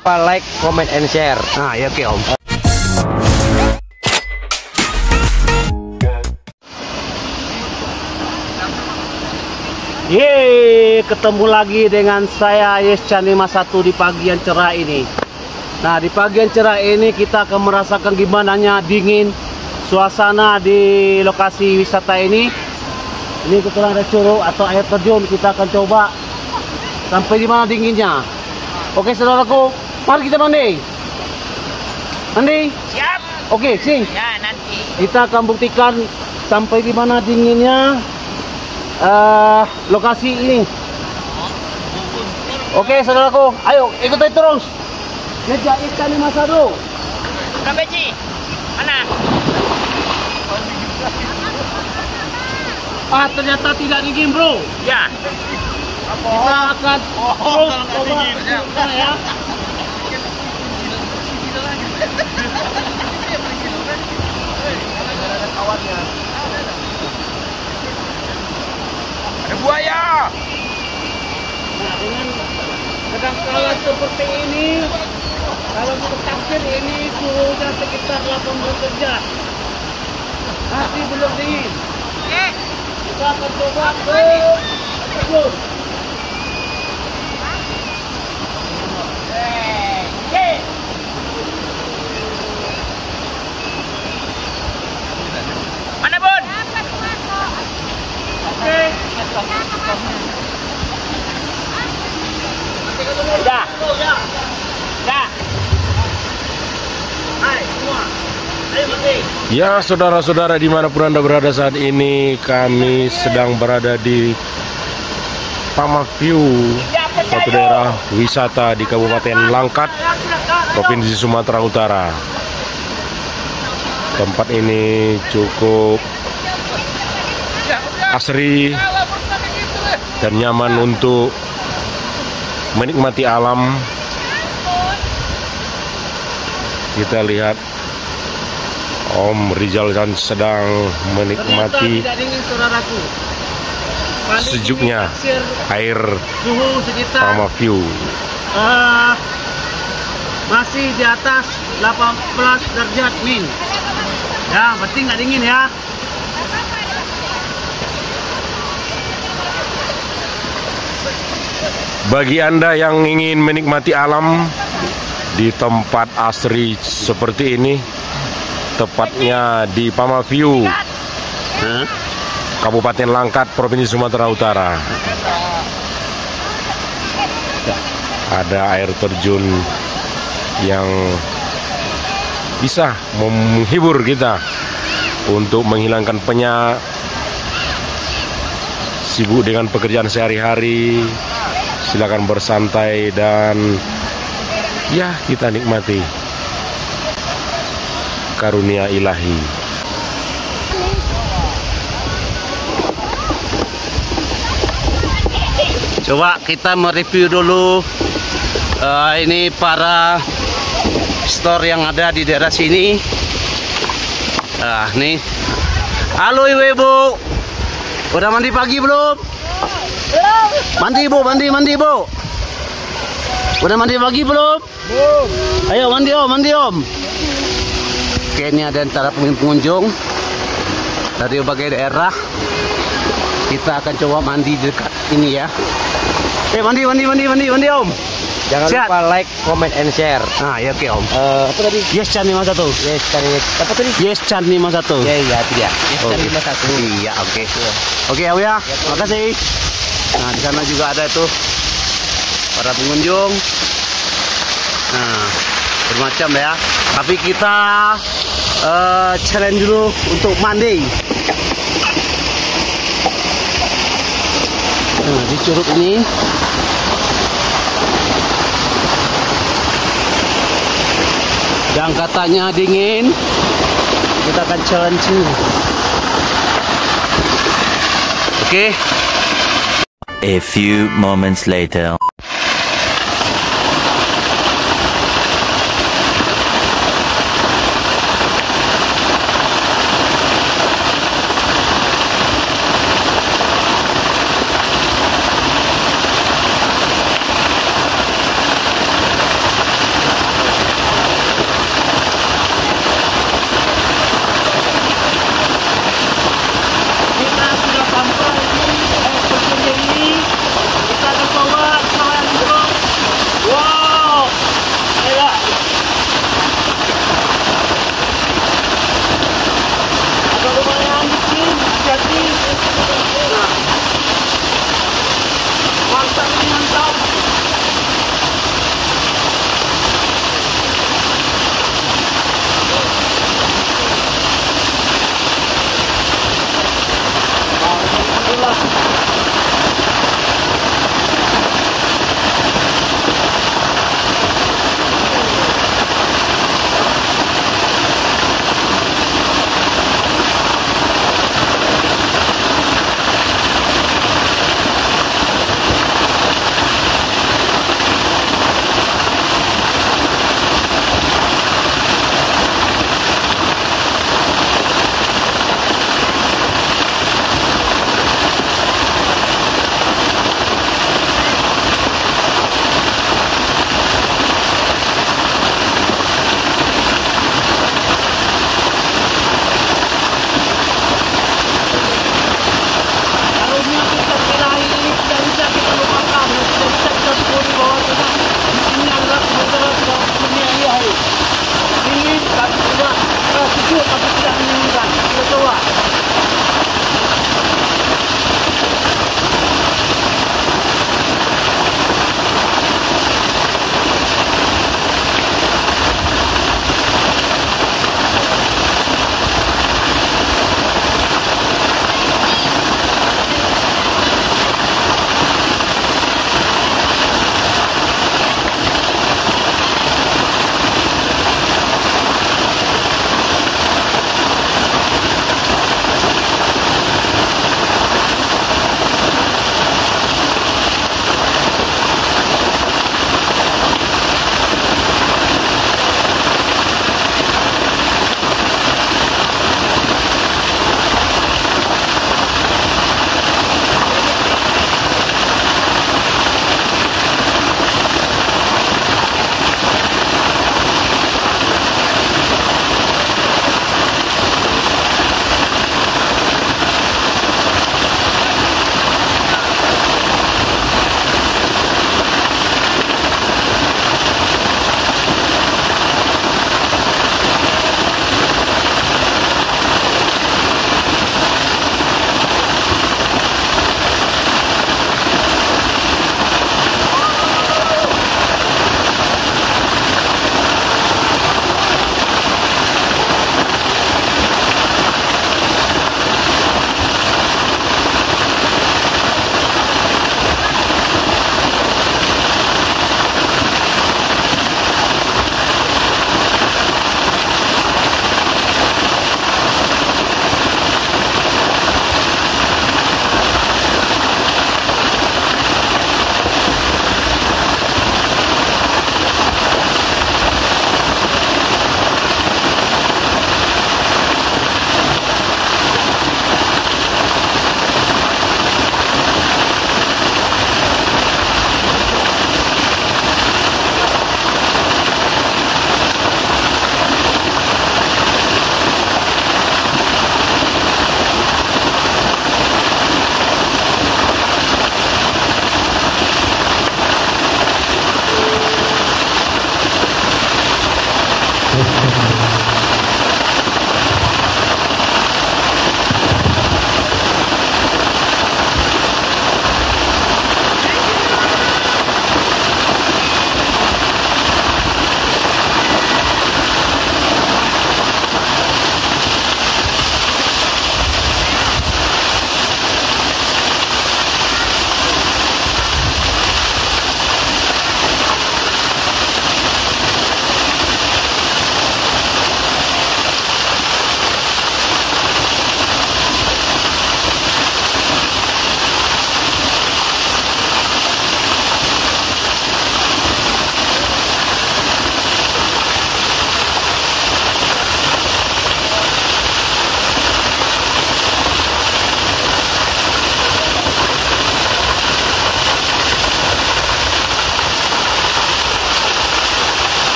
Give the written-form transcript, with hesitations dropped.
lupa like, comment, and share. Nah ya oke Om. Yeay, ketemu lagi dengan saya Yeschan 51 di pagi yang cerah ini. Nah, di pagi yang cerah ini kita akan merasakan gimananya dingin suasana di lokasi wisata ini. Ini kebetulan ada curug atau air terjun, kita akan coba sampai di mana dinginnya. Oke, saudaraku, mari kita mandi. Mandi? Siap. Oke, sing. Ya, nanti. Kita akan buktikan sampai di mana dinginnya lokasi ini. Oke, saudaraku, ayo ikuti terus. Meja ikan 51. Berapa Ji? Mana? Ternyata tidak dingin, bro. Ya. Kita akan terus coba ya. Ada buaya. Nah, dengan kadangkala seperti ini, kalau bertaksir ini suhunya sekitar 80 derajat. Masih belum dingin. Kita akan coba ke terjun. Mana Bun? Oke. Dah. Dah. Hai semua. Ayo mati. Ya, saudara-saudara dimanapun Anda berada saat ini, kami sedang berada di Pamafview, suatu daerah wisata di Kabupaten Langkat, Provinsi Sumatera Utara. Tempat ini cukup asri dan nyaman untuk menikmati alam. Kita lihat Om Rizal dan sedang menikmati Ternyata tidak dingin, saudaraku. Paling sejuknya dingin taksir air suhu sekitar Pamafview. masih di atas 18 derajat min. Ya, berarti nggak dingin ya. Bagi Anda yang ingin menikmati alam di tempat asri seperti ini, tepatnya di Pamafview, Kabupaten Langkat, Provinsi Sumatera Utara. Ada air terjun yang bisa menghibur kita untuk menghilangkan penat, sibuk dengan pekerjaan sehari-hari. Silakan bersantai dan ya, kita nikmati karunia ilahi. Coba kita mereview dulu ini para store yang ada di daerah sini. Nih. Halo ibu-ibu. Udah mandi pagi belum? Belum. Mandi Bu. Udah mandi pagi belum? Belum. Ayo mandi Om. Oke, ini ada antara pengunjung dari berbagai daerah. Kita akan coba mandi dekat ini ya. Mandi Om. Jangan Siap. lupa like, comment, and share. Nah ya oke Om. Apa tadi? Yeschan 51. Apa tadi? Yeschan 51. Ya, itu dia. Oke. 51. Iya, oke. Oke, Om ya. Makasih. Nah, di sana juga ada tuh para pengunjung. Nah, bermacam ya. Tapi kita challenge dulu untuk mandi. Nah, di curug ini yang katanya dingin, kita akan challenge ini. Oke. A few moments later.